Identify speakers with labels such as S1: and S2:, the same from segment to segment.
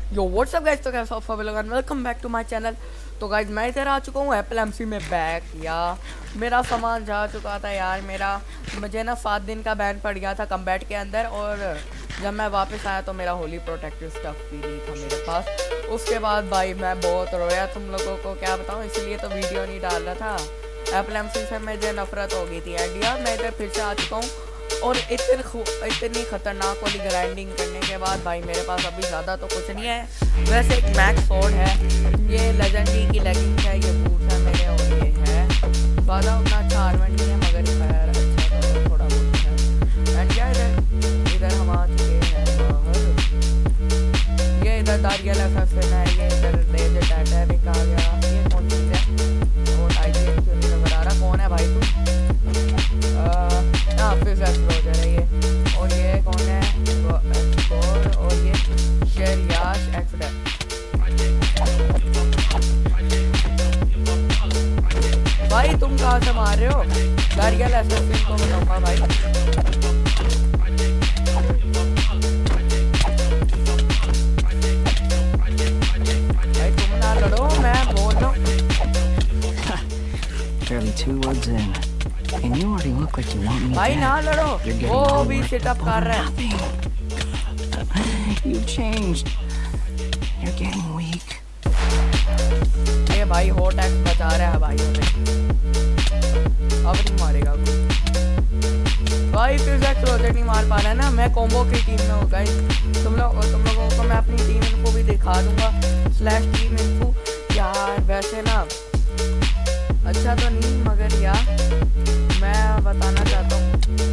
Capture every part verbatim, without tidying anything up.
S1: यो WhatsApp guys, तो कैसे आप लोग, welcome back to my channel. तो गाइस मैं इधर आ चुका हूँ एप्पल एमसी में बैक। या मेरा सामान जा चुका था यार, मेरा मुझे ना सात दिन का बैन पड़ गया था कम्बैट के अंदर, और जब मैं वापस आया तो मेरा होली प्रोटेक्टिव स्टफ भी नहीं था मेरे पास। उसके बाद भाई मैं बहुत रोया, तुम लोगों को क्या बताऊँ, इसलिए तो वीडियो नहीं डाल रहा था। एप्पल एमसी से मुझे नफरत हो गई थी। एंड यार मैं इधर फिर से आ चुका हूँ, और इतनी इतनी खतरनाक वाली ग्राइंडिंग करने के बाद भाई मेरे पास अभी ज़्यादा तो कुछ नहीं है। वैसे एक मैक्स स्वॉर्ड है, ये लेजेंडरी की लेगिंग है, ये बूट है मेरे, और ये है ज़्यादा उतना अच्छा आर्मर नहीं है, मगर खैर अच्छा तो थोड़ा बहुत है। एंड क्या इधर इधर हम आ चुके हैं बाहर। ये इधर दारियल असैसिन है, ये इधर लेजर टाइटैनिक आ गया। ये कौन चीज़ है और आई जी क्यों नहीं नजर आ रहा, कौन है भाई तू? हाँ फिर एक्सप्लोजर है ये, और ये कौन है एक्सप्लोर, और ये शेरियाश एक्सप्लोर। भाई तुम कहाँ से मार रहे हो? दारियल असैसिन को बताऊंगा भाई। भाई तुम ना लड़ो, मैं बोल रहा हूँ।
S2: Barely two words in, and you already look like you want me
S1: भाई
S2: dead.
S1: ना लड़ो, वो भी सेटअप कर रहा है।
S2: You changed. You're getting weak.
S1: ये भाई हॉट एक्स बचा रहा है भाई हमें, अब नहीं मारेगा भाई। फिर से प्रोजेक्ट नहीं मार पा रहा है ना। मैं कॉम्बो की टीम में हूँ गाइस, तुम लोग तुम लोगों को मैं अपनी टीम इन्फो भी दिखा दूंगा, स्लैश टीम इन्फो। यार वैसे ना अच्छा तो नहीं, मगर यार मैं बताना चाहता हूँ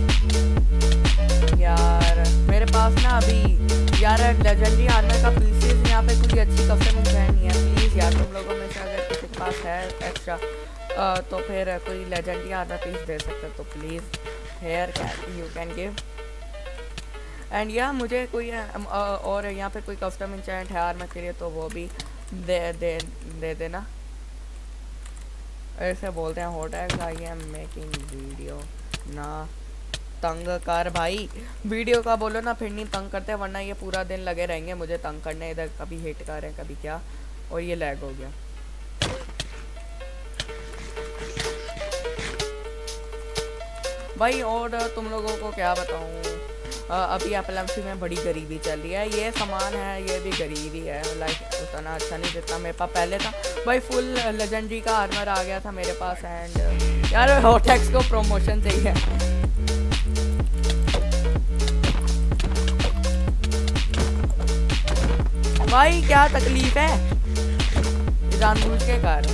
S1: यार, मेरे पास ना अभी यार लेजेंडरी आर्मर का पीसेस यहाँ पे कोई अच्छी कस्टम नहीं है। प्लीज़ यार तुम लोगों में से अगर किसी के पास है एक्स्ट्रा तो फिर कोई लेजेंडरी आर्मर पीस दे सकते तो please here you can give. And यार मुझे कोई और यहाँ पे कोई कस्टम इंचेंट है आर्मर के लिए तो वो भी दे दे दे देना। ऐसे बोलते हैं hot eggs I am making video ना तंग कर भाई। वीडियो का बोलो ना, फिर नहीं तंग करते, वरना ये पूरा दिन लगे रहेंगे मुझे तंग करने। इधर कभी हिट कर रहे हैं कभी क्या, और ये लैग हो गया भाई। और तुम लोगों को क्या बताऊँ, अभी एप्पल एमसी में बड़ी गरीबी चल रही है। ये सामान है, ये भी गरीबी है, लाइक उतना अच्छा नहीं जितना मेरे पास पहले था भाई। फुल लेजेंडरी का आर्मर आ गया था मेरे पास। एंड यार हॉटेक्स को प्रमोशन चाहिए भाई, क्या तकलीफ है, जानबूझ के कर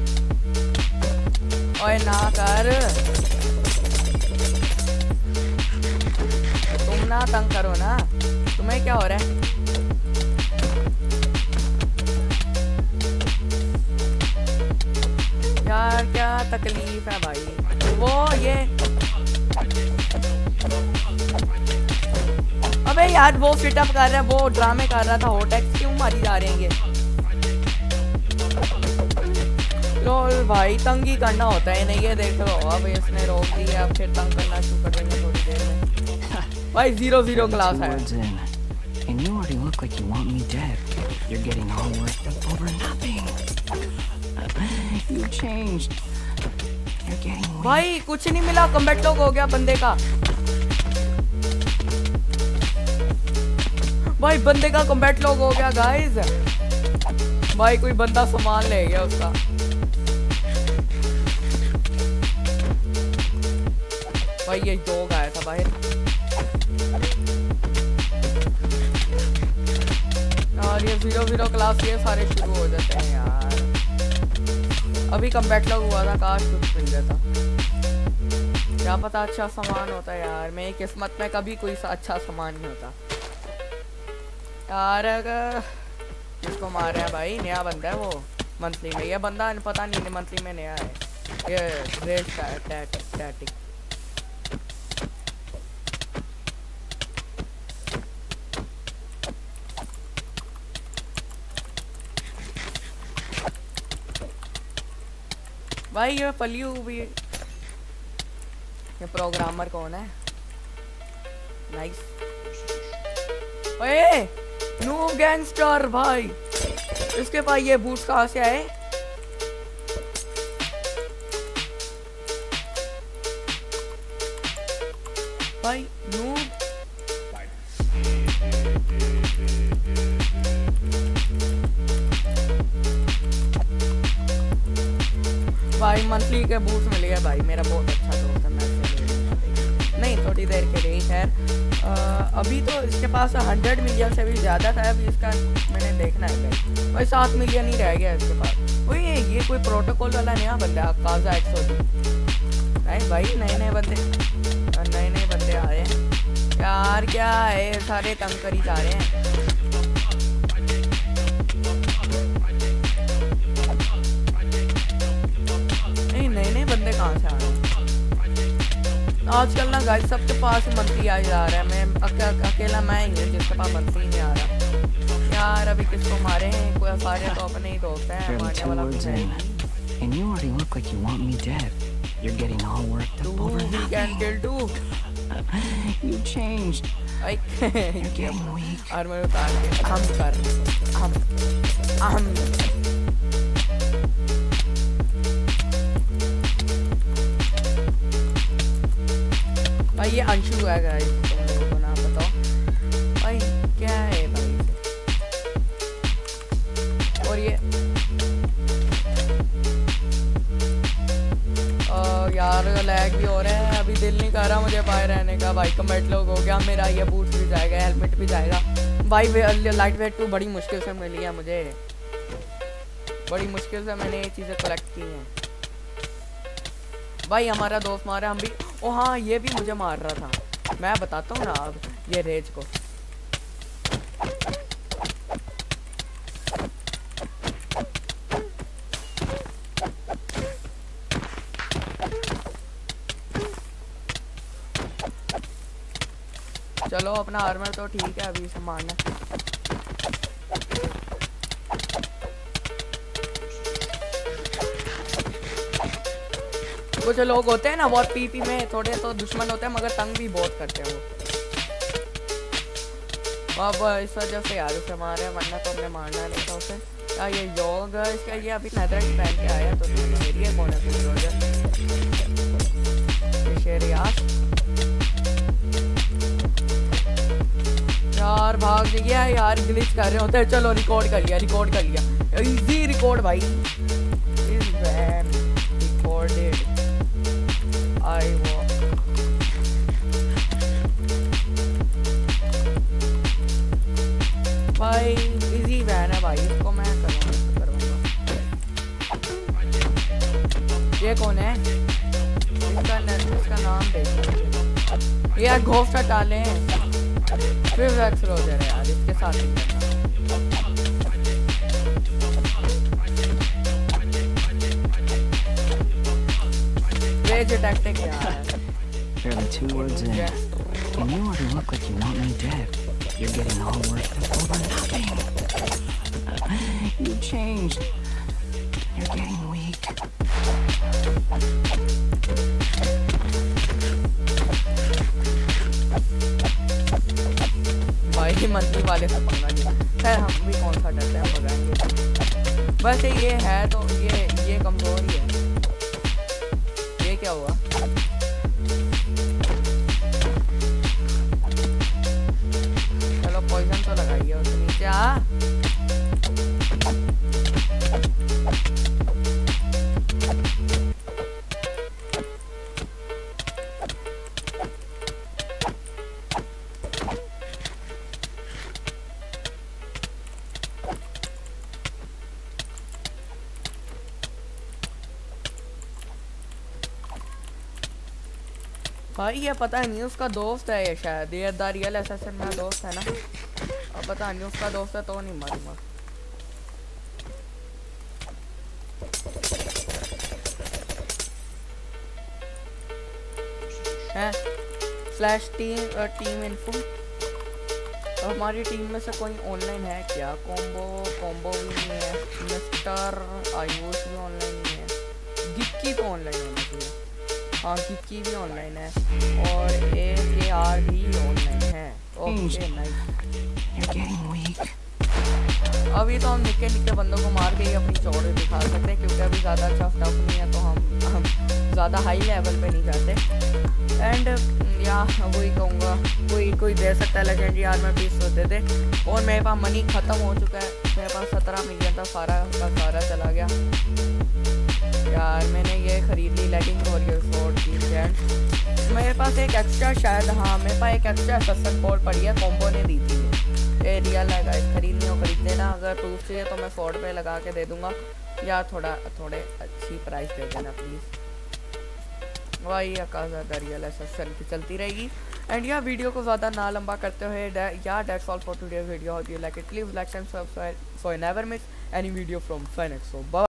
S1: ओए ना कर, तुम ना तंग करो ना, तुम्हें क्या हो रहा है? यार क्या तकलीफ है भाई। वो ये अबे यार वो फिटअप कर रहा है, वो ड्रामे कर रहा था। हॉटेक्स क्यों मारी जा रहे हैं ये? लोल भाई तंग ही करना होता है नहीं, ये देख लो अब इसने रोक दिया, अब फिर तंग करना शुरू कर देंगे थोड़ी देर में। भाई जीरो जीरो क्लास है।
S2: And you already look like you want me dead. You're getting all worked up over nothing. You changed. You're getting weak.
S1: भाई कुछ नहीं मिला, कम्बैट लॉग हो गया बंदे का। भाई बंदे का कम्बैट लॉग हो गया गाइस। भाई कोई बंदा सामान ले गया उसका। भाई ये डॉग आया था बाहर। और ये जीरो जीरो क्लास ये सारे शुरू हो जाते हैं यार। अभी कम्बैट लॉग हुआ था, काश कुछ मिल जाता, क्या पता अच्छा सामान होता है यार। मेरी किस्मत में कभी कोई सा अच्छा सामान नहीं होता यार। अगर किसको मार रहे हैं भाई, नया बंदा है वो मंथली में। ये बंदा पता नहीं मंथली में नया है, ये रेड टैटिक। भाई ये पलियू भी, ये प्रोग्रामर कौन है? नाइस। ओए नो गैंगस्टर भाई, इसके पास ये बूट्स कहाँ से आए? भाई नो भाई मंथली के बूट्स मिल गए भाई, मेरा बहुत अच्छा दोस्त है, मैं नहीं थोड़ी देर के लिए खैर। अभी तो इसके पास हंड्रेड मिलियन से भी ज़्यादा था, अभी इसका मैंने देखना है भाई, भाई सात मिलियन ही रह गया इसके पास। वही ये कोई प्रोटोकॉल वाला नया बंदा है काजा एक्सो, नहीं भाई नए नए बंदे नए नए बंदे आ रहे हैं यार, क्या है सारे तंग करी जा रहे हैं। नहीं नए नए बंदे कहाँ से आ रहे हैं आजकल ना गाइस, सबके पास मंथली आ जा रहा है, मैं अक, अकेला मैं ही हूँ जिसके पास मंथली नहीं आ रहा यार। अभी किसको मारे हैं, कोई सारे तो अपने ही दोस्त हैं, मारने वाला कुछ है नहीं।
S2: And you already look like you want me dead. You're getting all worked up over nothing.
S1: We can kill too.
S2: You changed.
S1: I
S2: You're getting weak.
S1: Armour उतार के हम कर हम हम भाई ये अंशु है गाइस, तुम लोगों को ना बताओ भाई क्या है भाई। और ये आ, यार लैग भी हो रहा है, अभी दिल नहीं कर रहा मुझे बाहर रहने का भाई। कमेंट लोग हो गया मेरा, ये बूट्स भी जाएगा, हेलमेट भी जाएगा भाई। लाइट वेट टू बड़ी मुश्किल से मिली है मुझे, बड़ी मुश्किल से मैंने ये चीज़ें कलेक्ट की हैं भाई। हमारा दोस्त मारा हम भी, ओ हाँ ये भी मुझे मार रहा था, मैं बताता हूँ ना अब ये रेज को। चलो अपना आर्मर तो ठीक है, अभी से मारना। कुछ लोग होते हैं ना बहुत पीपी में, थोड़े तो दुश्मन होते हैं मगर तंग भी बहुत करते हैं वो। अब इस वजह से यार उसे मारे, वरना तो हमने मारना नहीं था उसे। क्या ये योग इसका, ये अभी नेदरलैंड पहन के आया तो एरिया कौन है पूरी वजह ये शेर यार यार भाग गया यार, ग्लिच कर रहे होते हैं। चलो रिकॉर्ड कर लिया, रिकॉर्ड कर लिया, इजी रिकॉर्ड भाई, इज वैन रिकॉर्डेड। आई वो भाई इजी वैन है भाई, इसको मैं करूँगा करूँगा। ये कौन है, इसका इसका नाम देखो यार, घोस्ट हटा लें फिर वैक्स रोजर है यार, इसके साथ ही रेज टैक्टिक यार।
S2: Barely two words in, and you already look like you want me dead. You're getting all worked up over nothing. You changed. You're getting weak.
S1: भाई मंथली वाले से पंगा नहीं, खैर हम भी कौन सा डरते हैं, भगाएंगे। वैसे ये है तो ये ये कमजोर ही है। ये क्या हुआ, चलो पॉइजन तो लगाइए उसके नीचे। आ भाई ये पता नहीं उसका दोस्त है, ये शायद ये द रियल असैसिन मेरा दोस्त है ना, अब पता नहीं उसका दोस्त है तो नहीं मारूंगा। है स्लैश टीम टीम इन्फो, हमारी टीम में से कोई ऑनलाइन है क्या? कॉम्बो कॉम्बो भी नहीं है, मिस्टर आयुष भी ऑनलाइन नहीं है, गिक्की तो ऑनलाइन होना चाहिए, हाँ गिक्की भी ऑनलाइन है और ए के आर भी ऑनलाइन है। Okay nice.
S2: You're getting weak.
S1: अभी तो हम निक्के निक्के बंदों को मार के ही अपनी चौड़े दिखा सकते हैं, क्योंकि अभी ज़्यादा अच्छा स्टफ नहीं है, तो हम हम ज़्यादा हाई लेवल पे नहीं जाते। एंड या वही कहूँगा, कोई कोई दे सकता है लेजेंडरी आर्मर पीस तो दे दे। और मेरे पास मनी ख़त्म हो चुका है, मेरे पास सत्रह मिलियन था, सारा का सारा चला गया यार। मैंने ये खरीद ली लेगिंग और ये फोर्ड की जेंट। मेरे पास एक एक्स्ट्रा शायद, हाँ मेरे पास एक एक्स्ट्रा सस्सन फोर्ड पड़ी है, कॉम्बो ने दी थी ये रियल है गाइस, खरीदनी हो खरीद लेना। अगर प्रूफ चाहिए तो मैं फोर्ड पे लगा के दे दूंगा, या थोड़ा थोड़े अच्छी प्राइस दे देना प्लीज़। वही अकाजा रियल है सस्सन की चलती रहेगी। एंड यह वीडियो को ज़्यादा ना लंबा करते हुए या that's all for today's video. How do you like it, please like and subscribe for never miss any video from Finex. So bye.